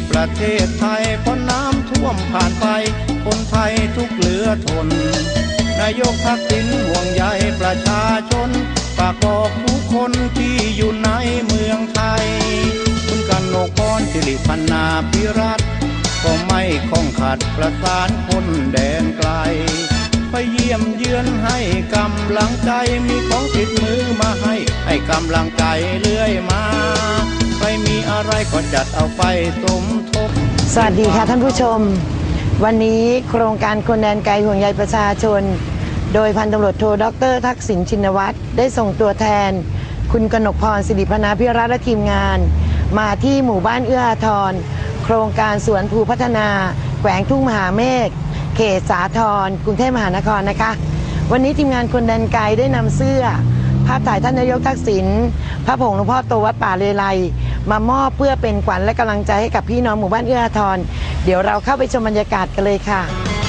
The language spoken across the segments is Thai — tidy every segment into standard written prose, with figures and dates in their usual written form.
ประเทศไทยเพราะน้ำท่วมผ่านไปคนไทยทุกเหลือทนนายกทักษิณห่วงใยประชาชนฝากบอกทุกคนที่อยู่ในเมืองไทยคุณกนกพร สิริพันนาภิรัตน์ก็ไม่คล่องขัดประสานคนแดนไกลไปเยี่ยมเยือนให้กำลังใจมีของติดมือมาให้กำลังใจเรื่อยมาใครมีอะไรก็จัดเอาไปสมทบสวัสดีค่ะท่านผู้ชมวันนี้โครงการคนแดนไกลห่วงใยประชาชนโดยพันตำรวจโทดร.ทักษิณชินวัตรได้ส่งตัวแทนคุณกนกพร สิริพนาภิรัตน์และทีมงานมาที่หมู่บ้านเอื้ออาทรโครงการสวนภูพัฒนาแขวงทุ่งมหาเมฆเขตสาทรกรุงเทพมหานครนะคะวันนี้ทีมงานคนแดนไกลได้นำเสื้อภาพถ่ายท่านนายกทักษิณพระผงหลวงพ่อโตวัดป่าเลไลมามอบเพื่อเป็นขวัญและกำลังใจให้กับพี่น้องหมู่บ้านเอื้ออาทรเดี๋ยวเราเข้าไปชมบรรยากาศกันเลยค่ะ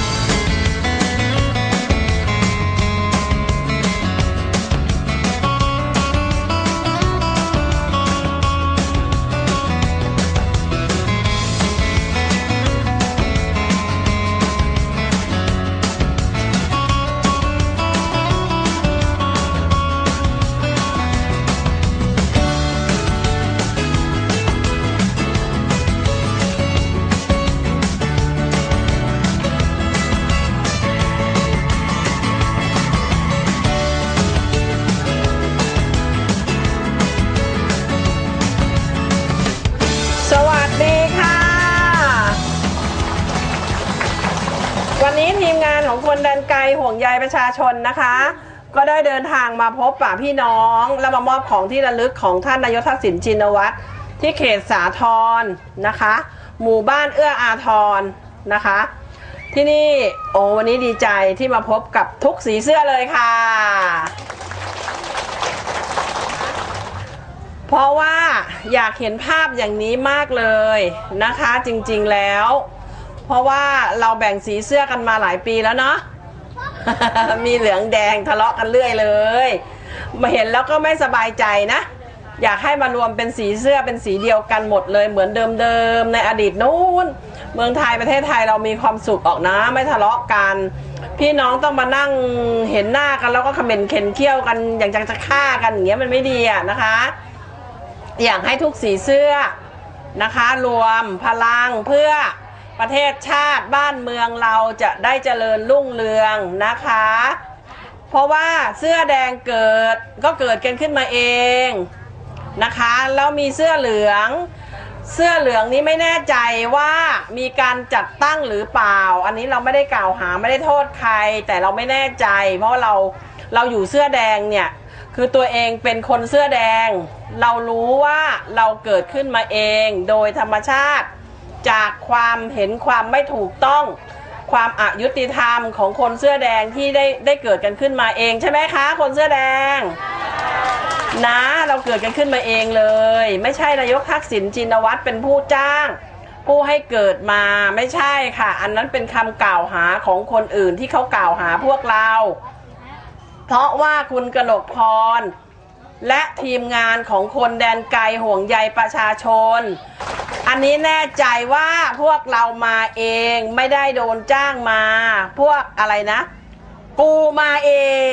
วันนี้ทีมงานของคนแดนไกลห่วงใยประชาชนนะคะก็ได้เดินทางมาพบป่าพี่น้องและมามอบของที่ระลึกของท่านนายกทักษิณชินวัตรที่เขตสาทรนะคะหมู่บ้านเอื้ออาทรนะคะที่นี่วันนี้ดีใจที่มาพบกับทุกสีเสื้อเลยค่ะเพราะว่าอยากเห็นภาพอย่างนี้มากเลยนะคะจริงๆแล้วเพราะว่าเราแบ่งสีเสื้อกันมาหลายปีแล้วเนาะ มีเหลืองแดงทะเลาะกันเรื่อยเลยมาเห็นแล้วก็ไม่สบายใจนะอยากให้มารวมเป็นสีเสื้อเป็นสีเดียวกันหมดเลยเหมือนเดิมๆในอดีตนู้นเมืองไทยประเทศไทยเรามีความสุขออกนะไม่ทะเลาะกันพี่น้องต้องมานั่งเห็นหน้ากันแล้วก็คอมเมนต์เข็นเขี้ยวกันอย่างจะฆ่ากันอย่างเงี้ยมันไม่ดีอะนะคะอยากให้ทุกสีเสื้อนะคะรวมพลังเพื่อประเทศชาติบ้านเมืองเราจะได้เจริญรุ่งเรืองนะคะเพราะว่าเสื้อแดงเกิดกันขึ้นมาเองนะคะแล้วมีเสื้อเหลืองนี้ไม่แน่ใจว่ามีการจัดตั้งหรือเปล่าอันนี้เราไม่ได้กล่าวหาไม่ได้โทษใครแต่เราไม่แน่ใจเพราะเราอยู่เสื้อแดงเนี่ยคือตัวเองเป็นคนเสื้อแดงเรารู้ว่าเราเกิดขึ้นมาเองโดยธรรมชาติจากความเห็นความไม่ถูกต้องความอยุติธรรมของคนเสื้อแดงที่ได้เกิดกันขึ้นมาเองใช่ไหมคะคนเสื้อแดงนะเราเกิดกันขึ้นมาเองเลยไม่ใช่นายกทักษิณชินวัตรเป็นผู้จ้างผู้ให้เกิดมาไม่ใช่ค่ะอันนั้นเป็นคำกล่าวหาของคนอื่นที่เขากล่าวหาพวกเราเพราะว่าคุณกนกพรและทีมงานของคนแดนไกลห่วงใยประชาชนอันนี้แน่ใจว่าพวกเรามาเองไม่ได้โดนจ้างมาพวกอะไรนะกูมาเอง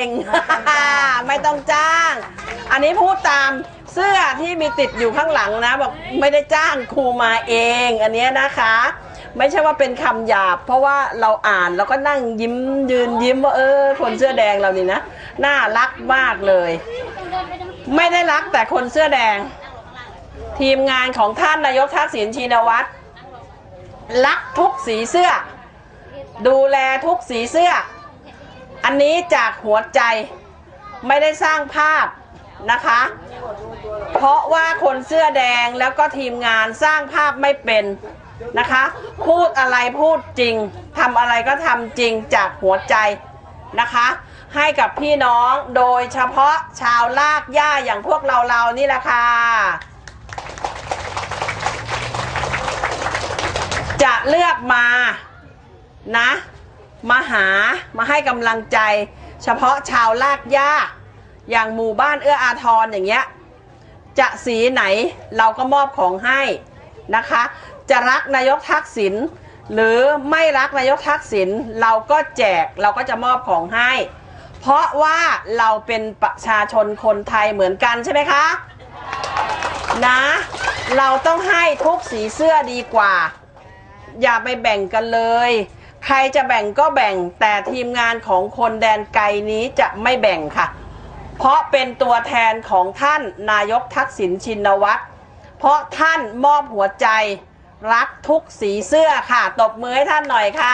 ไม่ต้องจ้างอันนี้พูดตามเสื้อที่มีติดอยู่ข้างหลังนะบอกไม่ได้จ้างครูมาเองอันนี้นะคะไม่ใช่ว่าเป็นคำหยาบเพราะว่าเราอ่านแล้วก็นั่งยิ้มยืนยิ้มว่าคนเสื้อแดงเรานี่นะน่ารักมากเลยไม่ได้รักแต่คนเสื้อแดงทีมงานของท่านนายกทักษิณชินวัตรรักทุกสีเสื้อดูแลทุกสีเสื้ออันนี้จากหัวใจไม่ได้สร้างภาพนะคะเพราะว่าคนเสื้อแดงแล้วก็ทีมงานสร้างภาพไม่เป็นนะคะพูดอะไรพูดจริงทำอะไรก็ทำจริงจากหัวใจนะคะให้กับพี่น้องโดยเฉพาะชาวลากหญ้าอย่างพวกเรานี่แหละค่ะจะเลือกมานะมาให้กำลังใจเฉพาะชาวลากหญ้าอย่างหมู่บ้านเอื้ออาทรอย่างเงี้ยจะสีไหนเราก็มอบของให้นะคะจะรักนายกทักษิณหรือไม่รักนายกทักษิณเราก็แจกเราก็จะมอบของให้เพราะว่าเราเป็นประชาชนคนไทยเหมือนกันใช่ไหมคะนะเราต้องให้ทุกสีเสื้อดีกว่าอย่าไปแบ่งกันเลยใครจะแบ่งก็แบ่งแต่ทีมงานของคนแดนไกลนี้จะไม่แบ่งค่ะเพราะเป็นตัวแทนของท่านนายกทักษิณชินวัตรเพราะท่านมอบหัวใจรักทุกสีเสื้อค่ะตบมือให้ท่านหน่อยค่ะ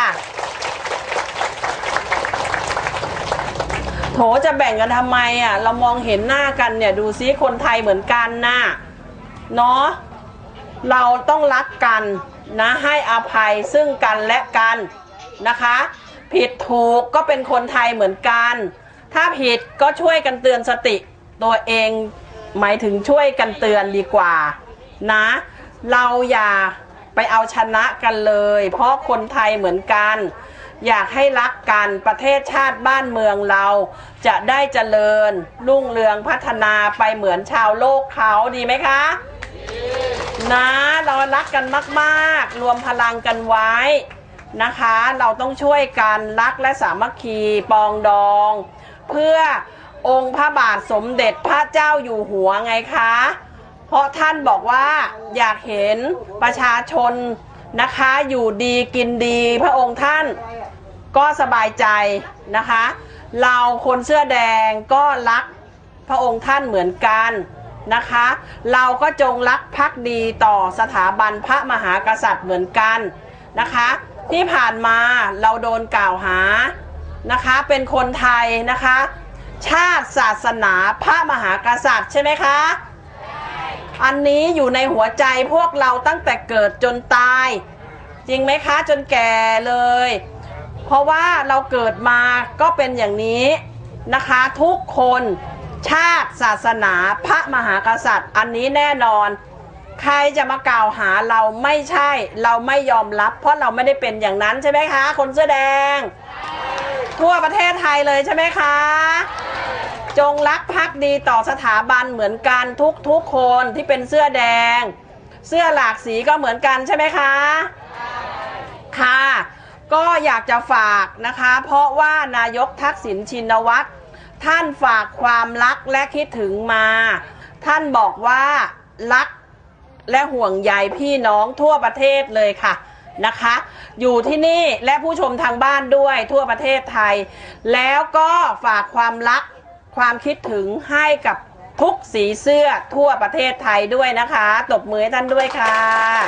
โถจะแบ่งกันทำไมอ่ะเรามองเห็นหน้ากันเนี่ยดูซิคนไทยเหมือนกันนะเนาะเราต้องรักกันนะให้อภัยซึ่งกันและกันนะคะผิดถูกก็เป็นคนไทยเหมือนกันถ้าผิดก็ช่วยกันเตือนสติตัวเองหมายถึงช่วยกันเตือนดีกว่านะเราอย่าไปเอาชนะกันเลยเพราะคนไทยเหมือนกันอยากให้รักกันประเทศชาติบ้านเมืองเราจะได้เจริญรุ่งเรืองพัฒนาไปเหมือนชาวโลกเขาดีไหมคะนะเรารักกันมากๆรวมพลังกันไว้นะคะเราต้องช่วยกันรักและสามัคคีปองดองเพื่อองค์พระบาทสมเด็จพระเจ้าอยู่หัวไงคะเพราะท่านบอกว่าอยากเห็นประชาชนนะคะอยู่ดีกินดีพระองค์ท่านก็สบายใจนะคะเราคนเสื้อแดงก็รักพระองค์ท่านเหมือนกันนะคะเราก็จงรักภักดีต่อสถาบันพระมหากษัตริย์เหมือนกันนะคะที่ผ่านมาเราโดนกล่าวหานะคะเป็นคนไทยนะคะชาติศาสนาพระมหากษัตริย์ใช่ไหมคะอันนี้อยู่ในหัวใจพวกเราตั้งแต่เกิดจนตายจริงไหมคะจนแก่เลยเพราะว่าเราเกิดมาก็เป็นอย่างนี้นะคะทุกคนชาติศาสนาพระมหากษัตริย์อันนี้แน่นอนใครจะมากล่าวหาเราไม่ใช่เราไม่ยอมรับเพราะเราไม่ได้เป็นอย่างนั้นใช่ไหมคะคนเสื้อแดงทั่วประเทศไทยเลยใช่ไหมคะจงรักภักดีต่อสถาบันเหมือนกันทุกคนที่เป็นเสื้อแดงเสื้อหลากสีก็เหมือนกันใช่ไหมคะค่ะก็อยากจะฝากนะคะเพราะว่านายกทักษิณชินวัตรท่านฝากความรักและคิดถึงมาท่านบอกว่ารักและห่วงใยพี่น้องทั่วประเทศเลยค่ะนะคะอยู่ที่นี่และผู้ชมทางบ้านด้วยทั่วประเทศไทยแล้วก็ฝากความรักความคิดถึงให้กับทุกสีเสื้อทั่วประเทศไทยด้วยนะคะตบมือให้ท่านด้วยค่ะ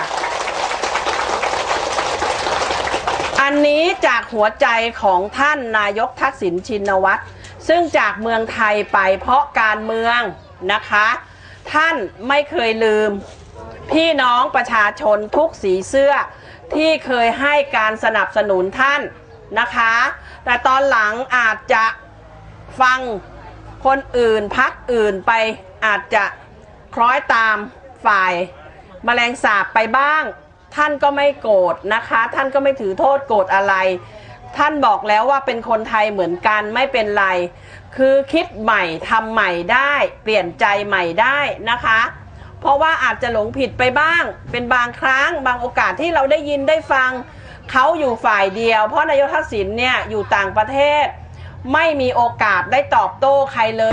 อันนี้จากหัวใจของท่านนายกทักษิณชินวัตรซึ่งจากเมืองไทยไปเพราะการเมืองนะคะท่านไม่เคยลืมพี่น้องประชาชนทุกสีเสื้อที่เคยให้การสนับสนุนท่านนะคะแต่ตอนหลังอาจจะฟังคนอื่นพรรคอื่นไปอาจจะคล้อยตามฝ่ายแมลงสาบไปบ้างท่านก็ไม่โกรธนะคะท่านก็ไม่ถือโทษโกรธอะไรท่านบอกแล้วว่าเป็นคนไทยเหมือนกันไม่เป็นไรคือคิดใหม่ทำใหม่ได้เปลี่ยนใจใหม่ได้นะคะเพราะว่าอาจจะหลงผิดไปบ้างเป็นบางครั้งบางโอกาสที่เราได้ยินได้ฟังเขาอยู่ฝ่ายเดียวเพราะนายกทักษิณเนี่ยอยู่ต่างประเทศไม่มีโอกาสได้ตอบโต้ใครเลย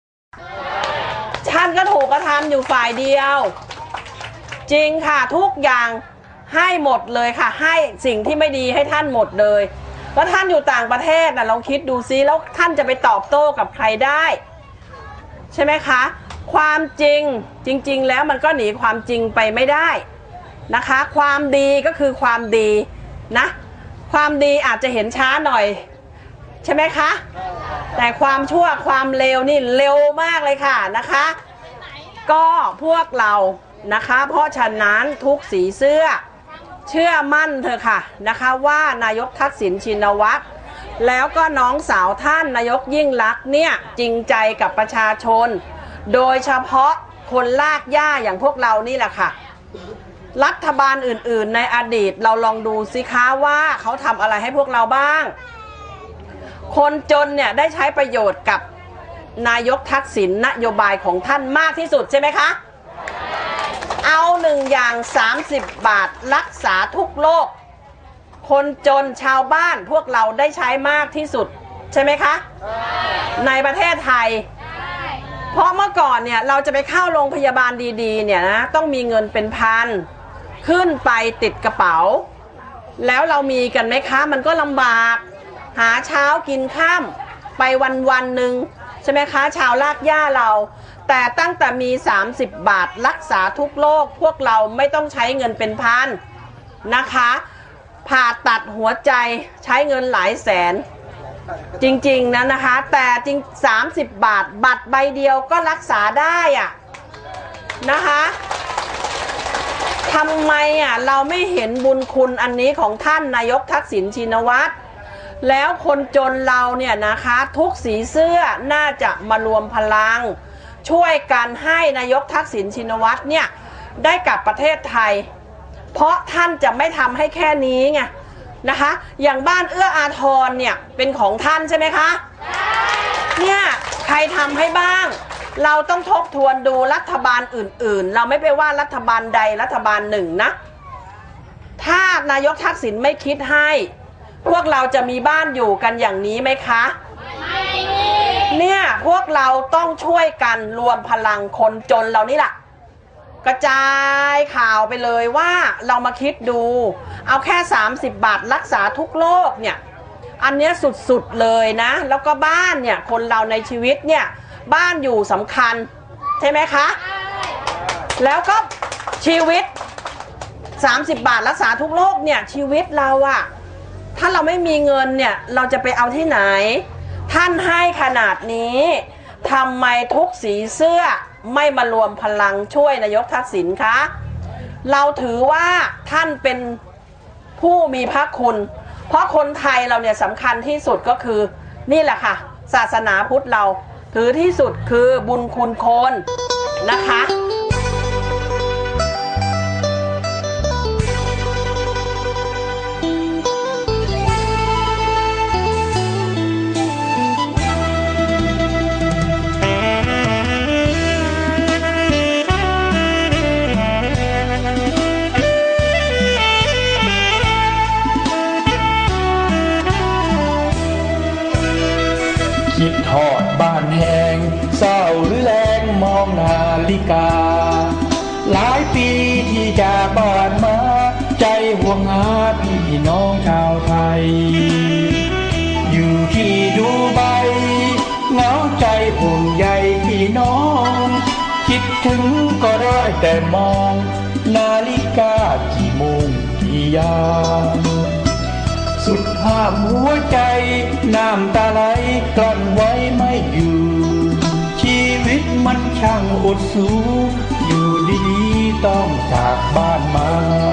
ท่านก็ถูกกระทำอยู่ฝ่ายเดียวจริงค่ะทุกอย่างให้หมดเลยค่ะให้สิ่งที่ไม่ดีให้ท่านหมดเลยแล้วท่านอยู่ต่างประเทศนะลองคิดดูซิแล้วท่านจะไปตอบโต้กับใครได้ใช่ไหมคะความจริงจริงๆแล้วมันก็หนีความจริงไปไม่ได้นะคะความดีก็คือความดีนะความดีอาจจะเห็นช้าหน่อยใช่ไหมคะแต่ความชั่วความเลวนี่เร็วมากเลยค่ะนะคะก็พวกเรานะคะเพราะฉะนั้นทุกสีเสื้อเชื่อมั่นเถอะค่ะนะคะว่านายกทักษิณชินวัตรแล้วก็น้องสาวท่านนายกยิ่งลักษณ์เนี่ยจริงใจกับประชาชนโดยเฉพาะคนลากหญ้าอย่างพวกเรานี่แหละค่ะรัฐบาลอื่นๆในอดีตเราลองดูสิคะว่าเขาทำอะไรให้พวกเราบ้างคนจนเนี่ยได้ใช้ประโยชน์กับนายกทักษิณนโยบายของท่านมากที่สุดใช่ไหมคะเอา1 อย่าง30 บาทรักษาทุกโรคคนจนชาวบ้านพวกเราได้ใช้มากที่สุดใช่ไหมคะในประเทศไทยเพราะเมื่อก่อนเนี่ยเราจะไปเข้าโรงพยาบาลดีๆเนี่ยนะต้องมีเงินเป็นพันขึ้นไปติดกระเป๋าแล้วเรามีกันไหมคะมันก็ลำบากหาเช้ากินค่ำไปวันหนึ่งใช่ไหมคะชาวลากหญ้าเราแต่ตั้งแต่มี30 บาทรักษาทุกโรคพวกเราไม่ต้องใช้เงินเป็นพันนะคะผ่าตัดหัวใจใช้เงินหลายแสนจริงๆนะคะแต่จริง30 บาทบัตรใบเดียวก็รักษาได้อะนะคะทำไมเราไม่เห็นบุญคุณอันนี้ของท่านนายกทักษิณชินวัตรแล้วคนจนเราเนี่ยนะคะทุกสีเสื้อน่าจะมารวมพลังช่วยกันให้นายกทักษิณชินวัตรเนี่ยได้กลับประเทศไทยเพราะท่านจะไม่ทำให้แค่นี้ไงนะคะอย่างบ้านเอื้ออาทรเนี่ยเป็นของท่านใช่ไหมคะเนี่ยใครทำให้บ้างเราต้องทบทวนดูรัฐบาลอื่นๆเราไม่ไปว่ารัฐบาลใดรัฐบาลหนึ่งนะถ้านายกทักษิณไม่คิดให้พวกเราจะมีบ้านอยู่กันอย่างนี้ไหมคะไม่มีเนี่ยพวกเราต้องช่วยกันรวมพลังคนจนเรานี่แหละกระจายข่าวไปเลยว่าเรามาคิดดูเอาแค่30 บาทรักษาทุกโรคเนี่ยอันนี้สุดๆเลยนะแล้วก็บ้านเนี่ยคนเราในชีวิตเนี่ยบ้านอยู่สำคัญใช่ไหมคะแล้วก็ชีวิต30 บาทรักษาทุกโรคเนี่ยชีวิตเราอะถ้าเราไม่มีเงินเนี่ยเราจะไปเอาที่ไหนท่านให้ขนาดนี้ทำไมทุกสีเสื้อไม่มารวมพลังช่วยนายกทักษิณคะเราถือว่าท่านเป็นผู้มีพระคุณเพราะคนไทยเราเนี่ยสำคัญที่สุดก็คือนี่แหละค่ะศาสนาพุทธเราถือที่สุดคือบุญคุณคนนะคะคิดทอดบ้านแห้งเศร้าหรือแรงมองนาฬิกาหลายปีที่จากบ้านมาใจห่วงหาพี่น้องชาวไทยอยู่ที่ดูไบเหงาใจห่วงใยพี่น้องคิดถึงก็ได้แต่มองนาฬิกากี่โมงกี่ยามสุดห้ามหัวใจน้ำตาไหลกลั้นไว้ไม่อยู่ชีวิตมันช่างอดสูอยู่ดีๆต้องจากบ้านมา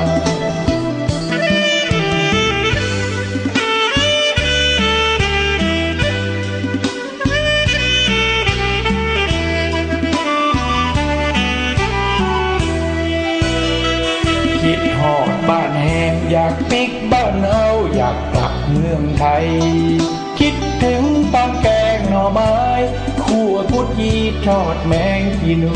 คิดฮอดบ้านแห้งอยากปิกบ้านเอาอยากกลับเมืองไทยคิดถึงตอนแกงหน่อไม้คั่วพุดยีทอดแมงกีนู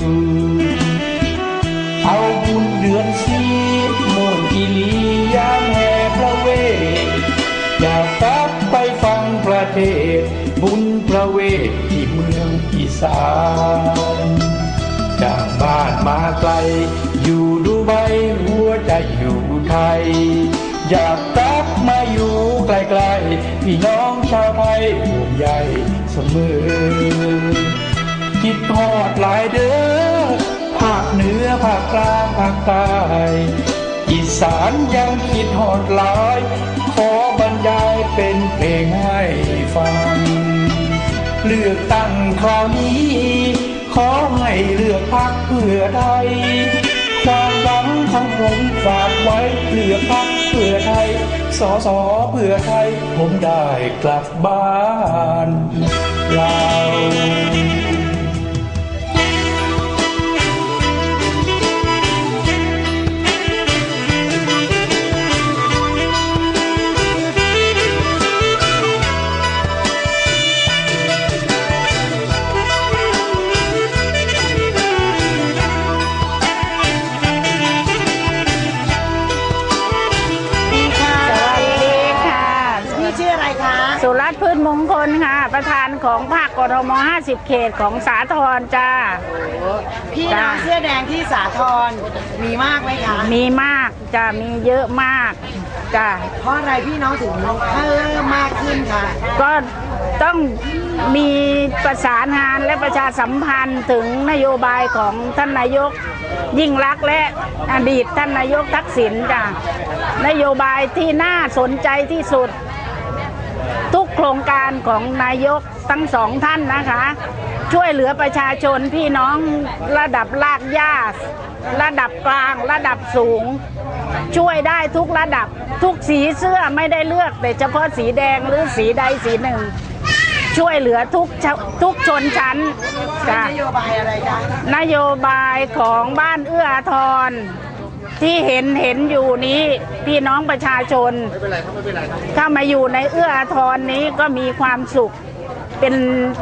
เอาบุญเดือนสีม่วนอีลียามแห่พระเวทอยากกลับไปฟังประเทศบุญพระเวทที่เมืองอีสานจากบ้านมาไกลอยู่ดูไบหัวใจอยู่ไทยอยากกลับมาอยู่ใกล้ๆพี่น้องชาวไทยห่วงใยเสมอคิดฮอดหลายเด้อภาคเหนือภาคกลางภาคใต้อีสานยังคิดฮอดหลายขอบรรยายเป็นเพลงให้ฟังเลือกตั้งคราวนี้ขอให้เลือกพรรคเพื่อไทยความหวังของผมฝากไว้เลือกพรรคเพื่อไทยสสเพื่อไทยผมได้กลับบ้านเรา ครัตน์พืชมงคลค่ะประธานของภาคกทม50เขตของสาทรจ้าพี่น้องเสื้อแดงที่สาทรมีมากไหมคะมีมากจะมีเยอะมากจ้าเพราะอะไรพี่น้องถึงเพิ่มมากขึ้นคะก็ต้องมีประสานงานและประชาสัมพันธ์ถึงนโยบายของท่านนายกยิ่งลักษณ์และอดีตท่านนายกทักษิณจ้ะนโยบายที่น่าสนใจที่สุดทุกโครงการของนายกทั้งสองท่านนะคะช่วยเหลือประชาชนพี่น้องระดับรากหญ้าระดับกลางระดับสูงช่วยได้ทุกระดับทุกสีเสื้อไม่ได้เลือกแต่เฉพาะสีแดงหรือสีใดสีหนึ่งช่วยเหลือทุกชนชั้นนโยบายอะไรคะนโยบายของบ้านเอื้ออาทรที่เห็นอยู่นี้พี่น้องประชาชนเข้ามาอยู่ในเอื้ออาทรนี้ก็มีความสุขเป็น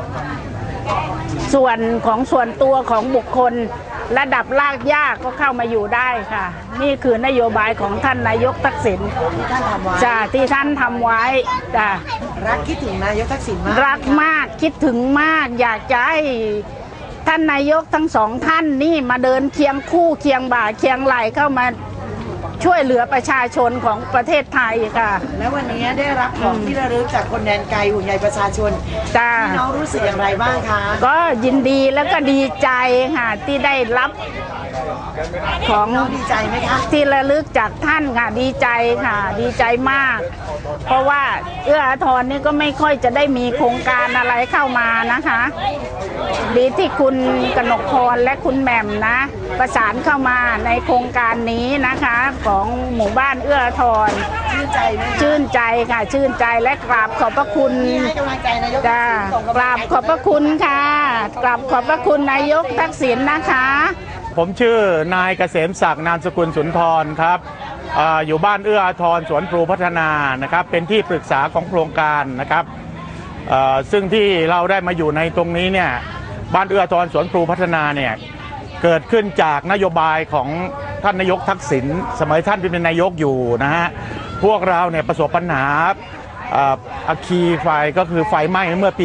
ส่วนของส่วนตัวของบุคคลระดับรากหญ้าก็เข้ามาอยู่ได้ค่ะนี่คือนโยบายของท่านนายกทักษิณจ้ะที่ท่านทำไว้จ้ะรักคิดถึงนายกทักษิณมากรักมากคิดถึงมากอยากจะให้ท่านนายกทั้งสองท่านนี่มาเดินเคียงคู่เคียงบ่าเคียงไหล่เข้ามาช่วยเหลือประชาชนของประเทศไทยค่ะแล้ววันนี้ได้รับของที่ระลึกจากคนแดนไกลห่วงใยประชาชนพี่น้องรู้สึกอย่างไรบ้างคะก็ยินดีแล้วก็ดีใจค่ะที่ได้รับของดีใจไหมคะที่ระลึกจากท่านค่ะดีใจค่ะดีใจมากเพราะว่าเอื้ออาทรนี่ก็ไม่ค่อยจะได้มีโครงการอะไรเข้ามานะคะดีที่คุณกนกพรและคุณแหม่มนะประสานเข้ามาในโครงการนี้นะคะของหมู่บ้านเอื้ออาทรชื่นใจไหมชื่นใจค่ะชื่นใจและกราบขอบพระคุณให้กำลังใจนายกจ้ากราบขอบพระคุณค่ะกราบขอบพระคุณนายกทักษิณนะคะผมชื่อนายเกษมศักดิ์นามสกุลสุนทรครับอยู่บ้านเอื้ออาทรสวนพลูพัฒนานะครับเป็นที่ปรึกษาของโครงการนะครับซึ่งที่เราได้มาอยู่ในตรงนี้เนี่ยบ้านเอื้ออาทรสวนพลูพัฒนาเนี่ยเกิดขึ้นจากนโยบายของท่านนายกทักษิณสมัยท่านเป็นนายกอยู่นะฮะพวกเราเนี่ยประสบปัญหาอัคคีไฟก็คือไฟไหม้เมื่อปี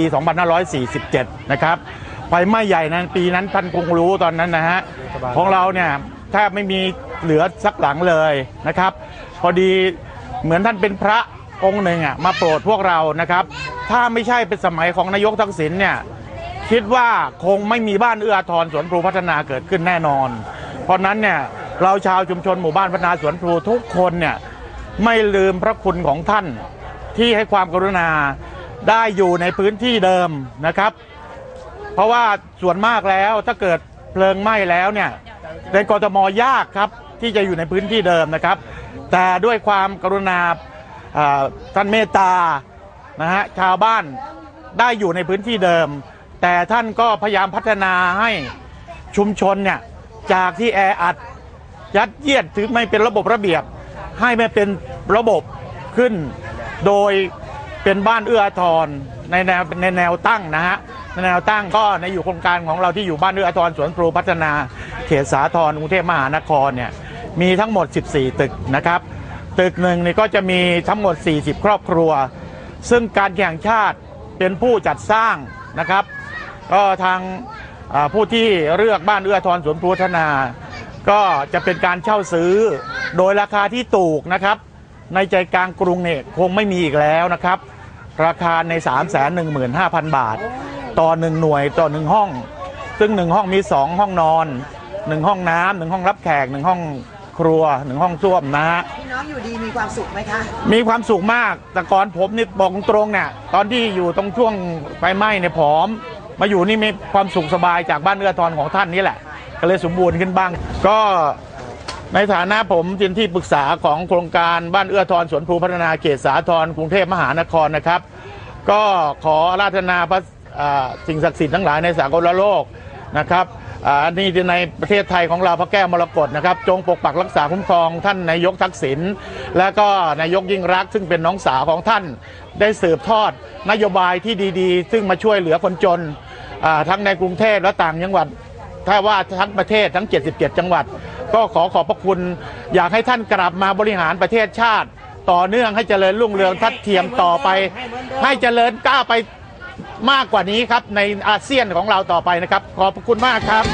2547 นะครับไฟไหม้ใหญ่นั้นปีนั้นท่านคงรู้ตอนนั้นนะฮะของเราเนี่ยแทบไม่มีเหลือสักหลังเลยนะครับพอดีเหมือนท่านเป็นพระองค์หนึ่งมาโปรดพวกเรานะครับถ้าไม่ใช่เป็นสมัยของนายกทักษิณเนี่ยคิดว่าคงไม่มีบ้านเอื้ออาทรสวนพลูพัฒนาเกิดขึ้นแน่นอนเพราะนั้นเนี่ยเราชาวชุมชนหมู่บ้านพัฒนาสวนพลูทุกคนเนี่ยไม่ลืมพระคุณของท่านที่ให้ความกรุณาได้อยู่ในพื้นที่เดิมนะครับเพราะว่าส่วนมากแล้วถ้าเกิดเพลิงไหม้แล้วเนี่ยในกทมยากครับที่จะอยู่ในพื้นที่เดิมนะครับแต่ด้วยความกรุณาท่านเมตตานะฮะชาวบ้านได้อยู่ในพื้นที่เดิมแต่ท่านก็พยายามพัฒนาให้ชุมชนเนี่ยจากที่แออัดยัดเยียดถึงไม่เป็นระบบระเบียบให้ไม่เป็นระบบขึ้นโดยเป็นบ้านเอื้ออาทรในแนวตั้งนะฮะในแนวตั้งก็ในอยู่โครงการของเราที่อยู่บ้านเอื้ออาทรสวนพลูพัฒนาเขตสาทรกรุงเทพมหานครเนี่ยมีทั้งหมด14ตึกนะครับตึกหนึ่งนี่ก็จะมีทั้งหมด40ครอบครัวซึ่งการแข่งชาติเป็นผู้จัดสร้างนะครับก็ทางผู้ที่เลือกบ้านเอื้ออาทรสวนพลูพัฒนาก็จะเป็นการเช่าซื้อโดยราคาที่ถูกนะครับในใจกลางกรุงเนี่ยคงไม่มีอีกแล้วนะครับราคาใน 315,000 บาทต่อ1หน่วยต่อ1ห้องซึ่ง1ห้องมี2ห้องนอน1ห้องน้ำ1ห้องรับแขก1ห้องครัว1ห้องส้วมนะฮะพี่น้องอยู่ดีมีความสุขไหมคะมีความสุขมากแต่ก่อนผมนี่บอกตรงเนี่ยตอนที่อยู่ตรงช่วงไฟไหม้เนี่ยผอมมาอยู่นี่มีความสุขสบายจากบ้านเอื้ออาทรของท่านนี่แหละก็เลยสมบูรณ์ขึ้นบ้างก็ในฐานะผมเป็นที่ปรึกษาของโครงการบ้านเอื้ออาทรสวนพลูพัฒนาเขตสาทรกรุงเทพมหานครนะครับก็ขออาราธนาพระสิ่งศักดิ์สิทธิ์ทั้งหลายในสากลโลกนะครับอันนี้ในประเทศไทยของเราพระแก้วมรกตนะครับจงปกปักรักษาคุ้มครองท่านนายกทักษิณและก็นายกยิ่งรักษณ์ซึ่งเป็นน้องสาวของท่านได้สืบทอดนโยบายที่ดีๆซึ่งมาช่วยเหลือคนจนทั้งในกรุงเทพและต่างจังหวัดถ้าว่าทั้งประเทศทั้ง77จังหวัดก็ขอบพระคุณอยากให้ท่านกลับมาบริหารประเทศชาติต่อเนื่องให้เจริญรุ่งเรืองทัดเทียมต่อไปให้เจริญก้าวไปมากกว่านี้ครับในอาเซียนของเราต่อไปนะครับขอบคุณมากครับ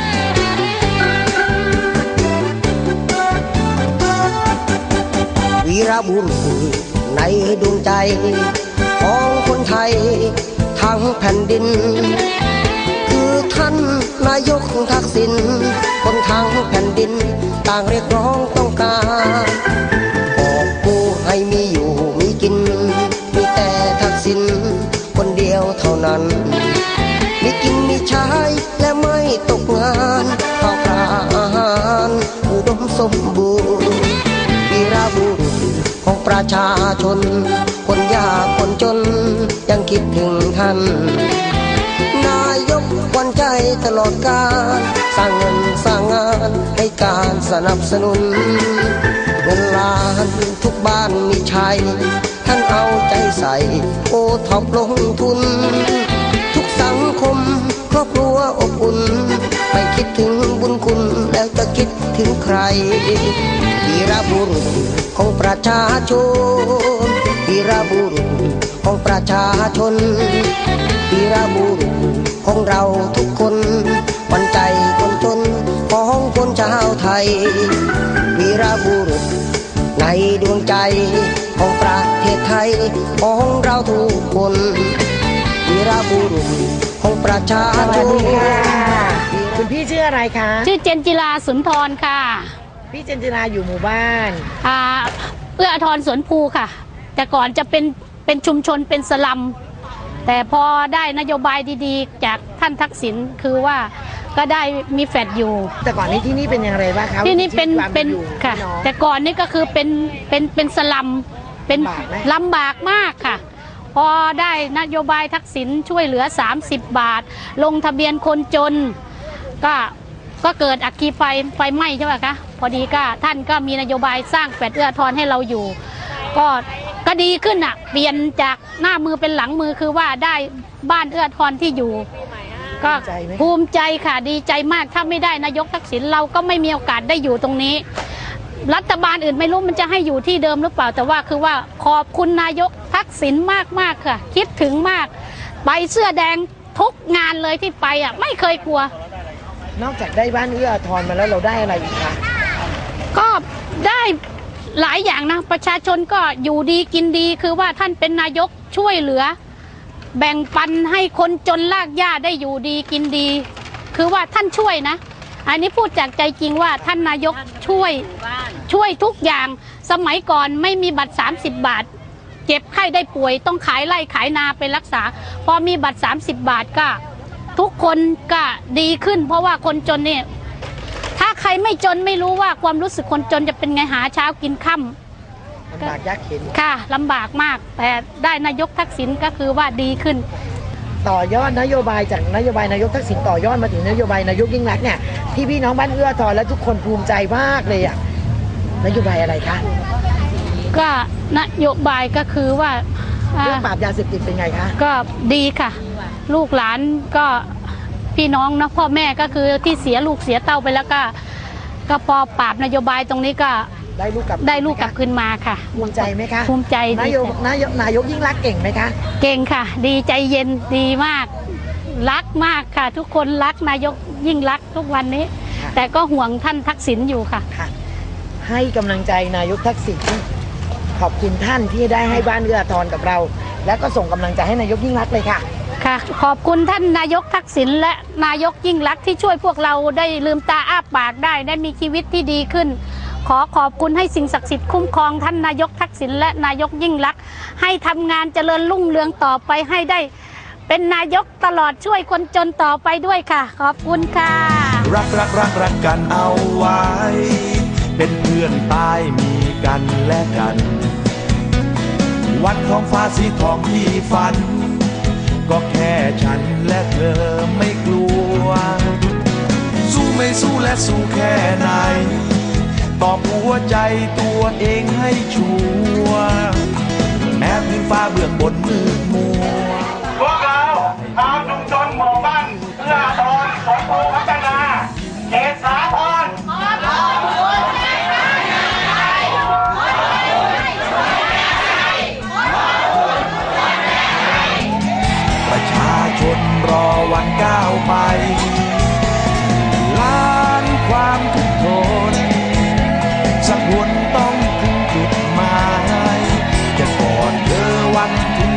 วีรบุรุษในดวงใจของคนไทยทั้งแผ่นดินคือท่านนายกทักษิณคนทั้งแผ่นดินต่างเรียกร้องต้องการกอบกู้ให้มีอยู่มีกินมีแต่ทักษิณคนเดียวเท่านั้นมีกินมีใช้และไม่ตกงานข้าวปลาอาหารอุดมสมบูรณ์วีรบุรุษของประชาชนคนยากคนจนยังคิดถึงท่านนายกขวัญใจตลอดกาลสร้างเงินสร้างงานให้การสนับสนุนเงินล้านทุกบ้านมีใช้ท่านเอาใจใส่โอท็อปลงทุนทุกสังคมครอบครัวอบอุ่นไม่คิดถึงบุญคุณแล้วจะคิดถึงใครวีรบุรุษของประชาชนวีรบุรุษของประชาชนวีรบุรุษของเราทุกคนขวัญใจคนจนของคนชาวไทยวีรบุรุษในดวงใจของประเทศไทยของเราทุกคนวีรบุรุษของประชาชนคุณพี่ชื่ออะไรคะชื่อเจนจิราสุนทรค่ะพี่เจนจิราอยู่หมู่บ้านเอื้ออาทรสวนภูค่ะแต่ก่อนจะเป็นชุมชนเป็นสลัมแต่พอได้นโยบายดีๆจากท่านทักษิณคือว่าก็ได้มีแฟลตอยู่แต่ก่อนนี้ที่นี่เป็นอย่างไรบ้างคะที่นี่เป็นค่ะแต่ก่อนนี้ก็คือเป็นสลัมเป็นลำบากมากค่ะพอได้นโยบายทักษิณช่วยเหลือ30 บาทลงทะเบียนคนจนก็เกิดอัคคีไฟไหม้ใช่ไหมคะพอดีก็ท่านก็มีนโยบายสร้างแฟลตเอื้ออาทรให้เราอยู่ก็ดีขึ้นอ่ะเปลี่ยนจากหน้ามือเป็นหลังมือคือว่าได้บ้านเอื้ออาทรที่อยู่ก็ภูมิใจค่ะดีใจมากถ้าไม่ได้นายกทักษิณเราก็ไม่มีโอกาสได้อยู่ตรงนี้รัฐบาลอื่นไม่รู้มันจะให้อยู่ที่เดิมหรือเปล่าแต่ว่าคือว่าขอบคุณนายกทักษิณมากๆค่ะคิดถึงมากไปเสื้อแดงทุกงานเลยที่ไปอ่ะไม่เคยกลัวนอกจากได้บ้านเอื้ออาทรมาแล้วเราได้อะไรอีกคะก็ได้หลายอย่างนะประชาชนก็อยู่ดีกินดีคือว่าท่านเป็นนายกช่วยเหลือแบ่งปันให้คนจนลากหญ้าได้อยู่ดีกินดีคือว่าท่านช่วยนะอันนี้พูดจากใจจริงว่าท่านนายกช่วยทุกอย่างสมัยก่อนไม่มีบัตร30 บาทเจ็บไข้ได้ป่วยต้องขายไร่ขายนาไปรักษาพอมีบัตร30 บาทก็ทุกคนก็ดีขึ้นเพราะว่าคนจนเนี่ยถ้าใครไม่จนไม่รู้ว่าความรู้สึกคนจนจะเป็นไงหาเช้ากินค่ำลำบากยากเข็ญค่ะลำบากมากแต่ได้นายกทักษิณก็คือว่าดีขึ้นต่อยอดนโยบายจากนโยบายนายกทักษิณต่อยอดมาถึงนโยบายนายกยิ่งรักษณ์เนี่ยที่พี่น้องบ้านเอื้ออาทรและทุกคนภูมิใจมากเลยอ่ะนโยบายอะไรคะก็นโยบายก็คือว่าเรื่องปราบยาเสพติดเป็นไงคะก็ดีค่ะลูกหลานก็พี่น้องนะพ่อแม่ก็คือที่เสียลูกเสียเต้าไปแล้วก็พอปราบนโยบายตรงนี้ก็ได้ลูกกลับคืนมาค่ะภูมิใจไหมคะภูมิใจนายกยิ่งรักเก่งไหมคะเก่งค่ะดีใจเย็นดีมากรักมากค่ะทุกคนรักนายกยิ่งรักทุกวันนี้แต่ก็ห่วงท่านทักษิณอยู่ค่ะให้กำลังใจนายกทักษิณขอบคุณท่านที่ได้ให้บ้านเอื้ออาทรกับเราและก็ส่งกำลังใจให้นายกยิ่งรักเลยค่ะค่ะขอบคุณท่านนายกทักษิณและนายกยิ่งรักที่ช่วยพวกเราได้ลืมตาอ้าปากได้มีชีวิตที่ดีขึ้นขอบคุณให้สิ่งศักดิ์สิทธิ์คุ้มครองท่านนายกทักษิณและนายกยิ่งรักให้ทำงานเจริญรุ่งเรืองต่อไปให้ได้เป็นนายกตลอดช่วยคนจนต่อไปด้วยค่ะขอบคุณค่ะรักกันเอาไว้เป็นเพื่อนตายมีกันและกันวันท้องฟ้าสีทองที่ฝันก็แค่ฉันและเธอไม่กลัวสู้ไม่สู้และสู้แค่ไหนตอบหัวใจตัวเองให้ชัวร์แม้พื้นฟ้าเบื้องบนมืดมัวพวกเราทางชุมชนหมู่บ้านเอื้ออาทรสวนภูพัฒนาเขตสาทร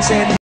เส้น